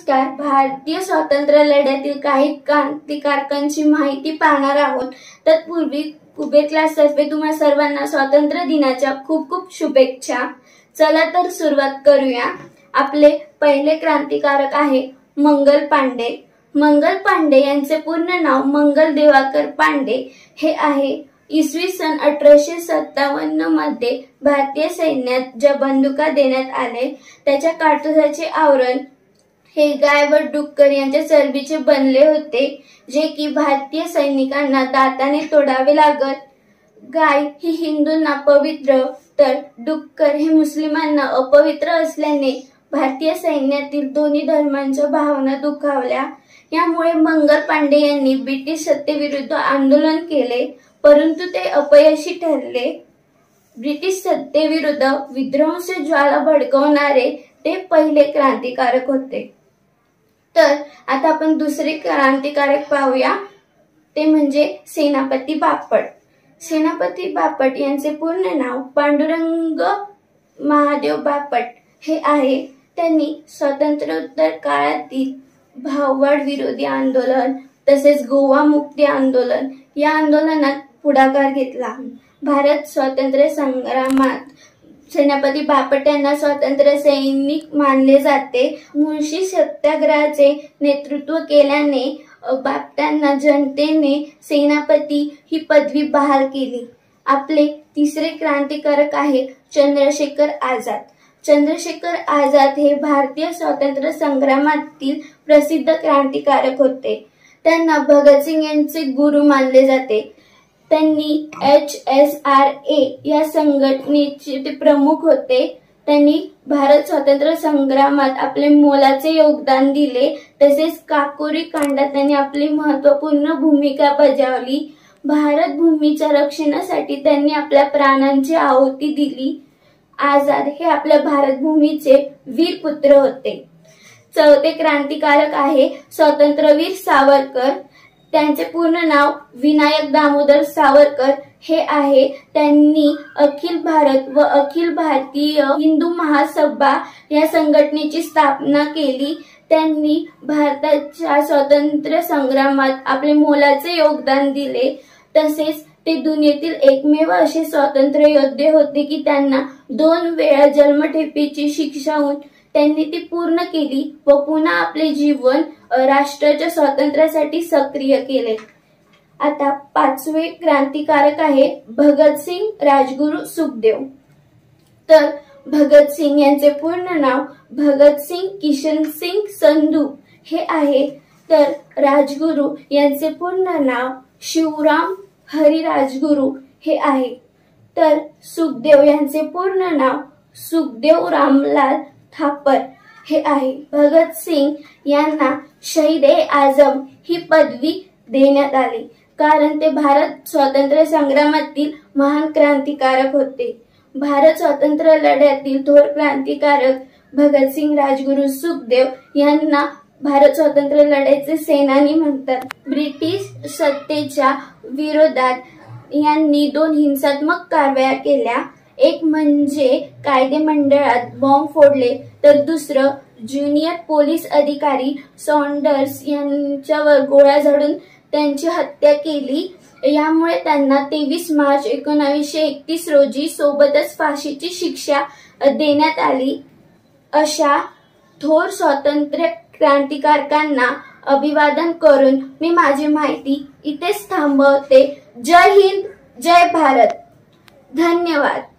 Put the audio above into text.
नमस्कार. भारतीय स्वातंत्र्य लढ्यातील काही क्रांतिकारकांची माहिती पाहणार आहोत. तत्पूर्वी कुबेर क्लास तर्फे तुम्हा सर्वांना स्वातंत्र्य दिनाच्या खूप खूप शुभेच्छा. चला तर सुरुवात करूया. आपले पहिले क्रांतिकारक आहे मंगल पांडे. मंगल पांडे यांचे पूर्ण नाव मंगल दिवाकर पांडे हे आहे. इसवी सन 1857 मध्ये भारतीय सैन्यात ज्या बंदुका देण्यात आले त्याच्या काडतुसाचे आवरण हे गाय व डुक्कर यांच्या चरबीचे बनले होते, जे की भारतीय सैनिकांना दाताने तोडावे लागत. गाय ही हिंदूंना पवित्र तर डुक्कर हे मुस्लिमांना अपवित्र असल्याने भारतीय सैन्यातील दोन्ही धर्मांच्या भावना दुखावल्या. यामुळे मंगल पांडे यांनी ब्रिटिश सत्तेविरुद्ध आंदोलन केले, परंतु ते अपयशी ठरले. ब्रिटिश सत्तेविरुद्ध विध्वंसक ज्वाला भडकवणारे ते पहिले क्रांतिकारक होते. तर आता आपण दुसरे क्रांतिकारक पाहूया, ते म्हणजे सेनापती बापट. सेनापती बापट यांचे पूर्ण नाव पांडुरंग महादेव बापट हे आहे. त्यांनी स्वातंत्र्योत्तर काळातील भाववाद विरोधी आंदोलन तसेच गोवा मुक्ती आंदोलन या आंदोलनात पुढाकार घेतला. भारत स्वातंत्र्य संग्रामात सेनापती बापट यांना स्वातंत्र्य सैनिक मानले जाते. मुळशी सत्याग्रहाचे नेतृत्व केल्याने बापटांना जनतेने सेनापती ही पदवी बहाल केली. आपले तिसरे क्रांतिकारक आहे चंद्रशेखर आझाद. चंद्रशेखर आझाद हे भारतीय स्वातंत्र्य संग्रामातील प्रसिद्ध क्रांतिकारक होते. त्यांना भगतसिंग यांचे गुरु मानले जाते. त्यांनी HSRA या संघटनेचे ते प्रमुख होते. त्यांनी भारत स्वातंत्र्य संग्रामात आपले मोलाचे योगदान दिले. तसेच काकोरी कांडात त्यांनी आपली महत्त्वपूर्ण भूमिका बजावली. भारत भूमीच्या रक्षणासाठी त्यांनी आपल्या प्राणांची आहुती दिली. आझाद हे आपल्या भारत भूमीचे वीर पुत्र होते. चौथे क्रांतिकारक आहे स्वातंत्र्यवीर सावरकर. त्यांचे पूर्ण नाव विनायक दामोदर सावरकर हे आहे. त्यांनी अखिल भारत व अखिल भारतीय हिंदू महासभा या संघटनेची स्थापना केली. त्यांनी भारताच्या स्वातंत्र्य संग्रामात आपले मोलाचे योगदान दिले. तसेच ते दुनियेतील एकमेव असे स्वातंत्र्य योद्धे होते की त्यांना 2 वेळा जन्मठेपेची शिक्षा होऊन त्यांनी ती पूर्ण केली व पुन्हा आपले जीवन राष्ट्राच्या स्वातंत्र्यासाठी सक्रिय केले. आता पाचवे क्रांतिकारक आहे भगतसिंग राजगुरू सुखदेव. तर भगतसिंग यांचे पूर्ण नाव भगतसिंग किशनसिंग संधू हे आहे. तर राजगुरू यांचे पूर्ण नाव शिवराम हरी राजगुरू हे आहे. तर सुखदेव यांचे पूर्ण नाव सुखदेव रामलाल थापर हे आहे. भगतसिंग यांना शहीद-ए-आझम ही पदवी देण्यात आली कारण ते भारत स्वातंत्र्य संग्रामातील महान क्रांतिकारक होते. भारत स्वातंत्र्य लढ्यातील थोर क्रांतिकारक भगतसिंग राजगुरू सुखदेव यांना भारत स्वातंत्र्य लढ्याचे सेनानी म्हणतात. ब्रिटिश सत्तेच्या विरोधात यांनी 2 हिंसात्मक कारवाया केल्या. एक म्हणजे कायदेमंडळात बॉम्ब फोडले, तर दुसरं ज्युनियर पोलीस अधिकारी सॉन्डर्स यांच्यावर गोळ्या झाडून त्यांची हत्या केली. यामुळे त्यांना 23 मार्च 1931 रोजी सोबतच फाशीची शिक्षा देण्यात आली. अशा थोर स्वातंत्र्य क्रांतिकारकांना अभिवादन करून मी माझी माहिती इथेच थांबवते. जय हिंद, जय भारत. धन्यवाद.